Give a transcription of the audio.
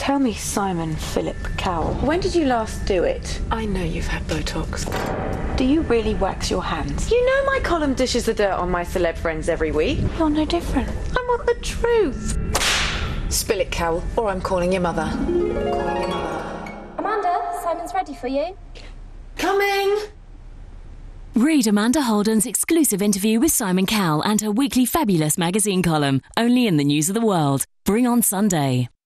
Tell me, Simon Philip Cowell, when did you last do it? I know you've had Botox. Do you really wax your hands? You know my column dishes the dirt on my celeb friends every week. You're no different. I want the truth. Spill it, Cowell, or I'm calling your mother. Amanda, Simon's ready for you. Coming! Read Amanda Holden's exclusive interview with Simon Cowell and her weekly Fabulous magazine column, only in the News of the World. Bring on Sunday.